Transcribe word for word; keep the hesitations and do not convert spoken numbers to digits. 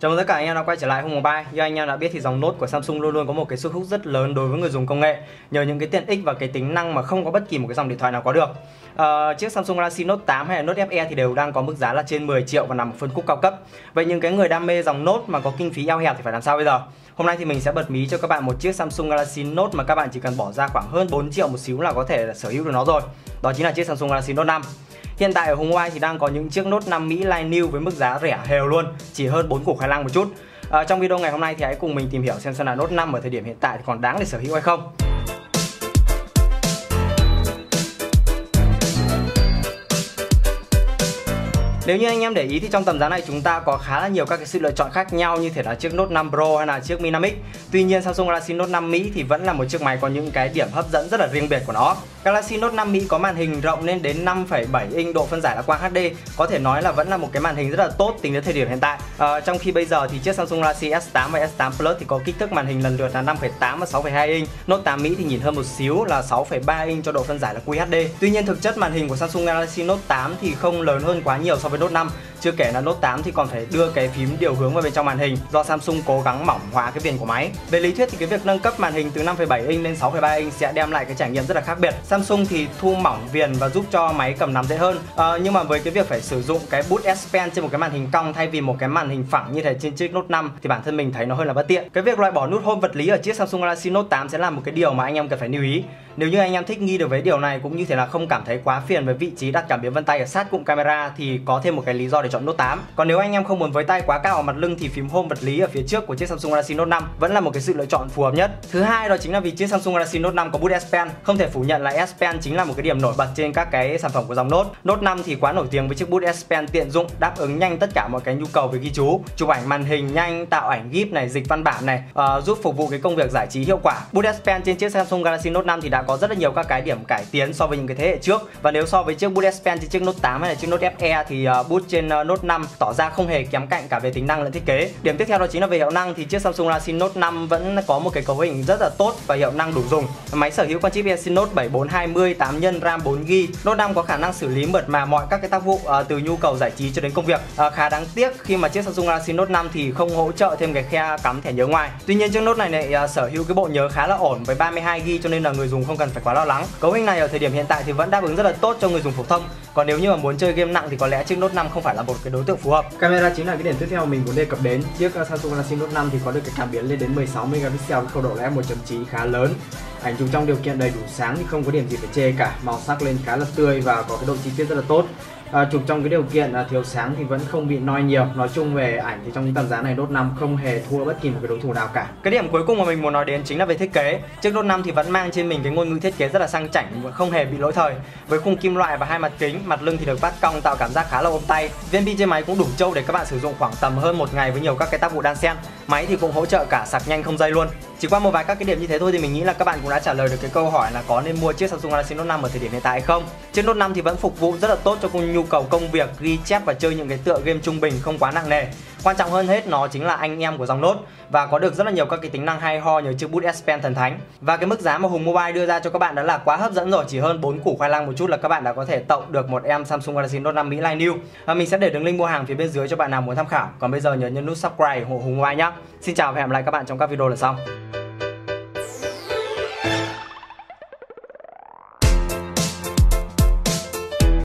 Chào mừng tất cả anh em đã quay trở lại Hùng Mobile. Như anh em đã biết thì dòng Note của Samsung luôn luôn có một cái sức hút rất lớn đối với người dùng công nghệ nhờ những cái tiện ích và cái tính năng mà không có bất kỳ một cái dòng điện thoại nào có được. À, chiếc Samsung Galaxy Note tám hay là Note ép e thì đều đang có mức giá là trên mười triệu và nằm ở phân khúc cao cấp. Vậy những cái người đam mê dòng Note mà có kinh phí eo hẹp thì phải làm sao bây giờ? Hôm nay thì mình sẽ bật mí cho các bạn một chiếc Samsung Galaxy Note mà các bạn chỉ cần bỏ ra khoảng hơn bốn triệu một xíu là có thể là sở hữu được nó rồi. Đó chính là chiếc Samsung Galaxy Note năm. Hiện tại ở Hùng Mobile thì đang có những chiếc Note năm Mỹ Line New với mức giá rẻ hều luôn, chỉ hơn bốn củ khoai lang một chút. À, trong video ngày hôm nay thì hãy cùng mình tìm hiểu xem xem là Note năm ở thời điểm hiện tại thì còn đáng để sở hữu hay không. Nếu như anh em để ý thì trong tầm giá này chúng ta có khá là nhiều các cái sự lựa chọn khác nhau, như thể là chiếc Note năm Pro hay là chiếc Mi năm X. Tuy nhiên Samsung Galaxy Note năm Mỹ thì vẫn là một chiếc máy có những cái điểm hấp dẫn rất là riêng biệt của nó. Galaxy Note năm Mỹ có màn hình rộng lên đến năm phẩy bảy inch, độ phân giải là Quang hát đê, có thể nói là vẫn là một cái màn hình rất là tốt tính đến thời điểm hiện tại. À, trong khi bây giờ thì chiếc Samsung Galaxy S tám và S tám Plus thì có kích thước màn hình lần lượt là năm phẩy tám và sáu phẩy hai inch. Note tám Mỹ thì nhìn hơn một xíu là sáu phẩy ba inch cho độ phân giải là Quy hát đê. Tuy nhiên thực chất màn hình của Samsung Galaxy Note tám thì không lớn hơn quá nhiều so với Note năm. Chưa kể là Note tám thì còn phải đưa cái phím điều hướng vào bên trong màn hình do Samsung cố gắng mỏng hóa cái viền của máy. Về lý thuyết thì cái việc nâng cấp màn hình từ năm phẩy bảy inch lên sáu phẩy ba inch sẽ đem lại cái trải nghiệm rất là khác biệt. Samsung thì thu mỏng viền và giúp cho máy cầm nắm dễ hơn. À, nhưng mà với cái việc phải sử dụng cái bút S Pen trên một cái màn hình cong thay vì một cái màn hình phẳng như thế trên chiếc Note năm thì bản thân mình thấy nó hơi là bất tiện. Cái việc loại bỏ nút home vật lý ở chiếc Samsung Galaxy Note tám sẽ là một cái điều mà anh em cần phải lưu ý. Nếu như anh em thích nghi được với điều này cũng như thế là không cảm thấy quá phiền với vị trí đặt cảm biến vân tay ở sát cụm camera thì có thêm một cái lý do để chọn Note tám. Còn nếu anh em không muốn với tay quá cao ở mặt lưng thì phím home vật lý ở phía trước của chiếc Samsung Galaxy Note năm vẫn là một cái sự lựa chọn phù hợp nhất. Thứ hai đó chính là vì chiếc Samsung Galaxy Note năm có bút S Pen. Không thể phủ nhận là S Pen chính là một cái điểm nổi bật trên các cái sản phẩm của dòng Note. Note năm thì quá nổi tiếng với chiếc bút S Pen tiện dụng, đáp ứng nhanh tất cả mọi cái nhu cầu về ghi chú, chụp ảnh màn hình nhanh, tạo ảnh gif này, dịch văn bản này, uh, giúp phục vụ cái công việc giải trí hiệu quả. Bút S Pen trên chiếc Samsung Galaxy Note năm thì đã có rất là nhiều các cái điểm cải tiến so với những cái thế hệ trước. Và nếu so với chiếc bút S Pen trên chiếc Note tám hay là chiếc Note ép e thì uh, bút trên uh, Note năm tỏ ra không hề kém cạnh cả về tính năng lẫn thiết kế. Điểm tiếp theo đó chính là về hiệu năng thì chiếc Samsung Galaxy Note năm vẫn có một cái cấu hình rất là tốt và hiệu năng đủ dùng. Máy sở hữu con chip Exynos bảy bốn hai không, tám nhân RAM bốn gi ga bai. Note năm có khả năng xử lý mượt mà mọi các cái tác vụ uh, từ nhu cầu giải trí cho đến công việc. Uh, khá đáng tiếc khi mà chiếc Samsung Galaxy Note năm thì không hỗ trợ thêm cái khe cắm thẻ nhớ ngoài. Tuy nhiên chiếc Note này lại uh, sở hữu cái bộ nhớ khá là ổn với ba mươi hai gi ga bai cho nên là người dùng không cần phải quá lo lắng. Cấu hình này ở thời điểm hiện tại thì vẫn đáp ứng rất là tốt cho người dùng phổ thông. Còn nếu như mà muốn chơi game nặng thì có lẽ chiếc Note năm không phải là một cái đối tượng phù hợp. Camera chính là cái điểm tiếp theo mình muốn đề cập đến. Chiếc Samsung Galaxy Note năm thì có được cái cảm biến lên đến mười sáu megapixel với khẩu độ là f một chấm chín khá lớn. Ảnh chụp trong điều kiện đầy đủ sáng thì không có điểm gì phải chê cả, màu sắc lên khá là tươi và có cái độ chi tiết rất là tốt. À, chụp trong cái điều kiện à, thiếu sáng thì vẫn không bị noi nhiều. Nói chung về ảnh thì trong tầm giá này Note năm không hề thua bất kỳ một cái đối thủ nào cả. Cái điểm cuối cùng mà mình muốn nói đến chính là về thiết kế. Chiếc Note năm thì vẫn mang trên mình cái ngôn ngữ thiết kế rất là sang chảnh và không hề bị lỗi thời. Với khung kim loại và hai mặt kính, mặt lưng thì được vát cong tạo cảm giác khá là ôm tay. Viên pin trên máy cũng đủ trâu để các bạn sử dụng khoảng tầm hơn một ngày với nhiều các cái tác vụ đan xen. Máy thì cũng hỗ trợ cả sạc nhanh không dây luôn. Chỉ qua một vài các cái điểm như thế thôi thì mình nghĩ là các bạn cũng đã trả lời được cái câu hỏi là có nên mua chiếc Samsung Galaxy Note năm ở thời điểm hiện tại hay không. Chiếc Note năm thì vẫn phục vụ rất là tốt cho nhu cầu công việc, ghi chép và chơi những cái tựa game trung bình không quá nặng nề. Quan trọng hơn hết nó chính là anh em của dòng Note và có được rất là nhiều các cái tính năng hay ho nhờ chiếc bút S Pen thần thánh. Và cái mức giá mà Hùng Mobile đưa ra cho các bạn đó là quá hấp dẫn rồi, chỉ hơn bốn củ khoai lang một chút là các bạn đã có thể tậu được một em Samsung Galaxy Note năm Mỹ Line New. Và mình sẽ để đường link mua hàng phía bên dưới cho bạn nào muốn tham khảo. Còn bây giờ nhớ nhấn nút subscribe ủng hộ Hùng Mobile nhé. Xin chào và hẹn gặp lại các bạn trong các video lần sau.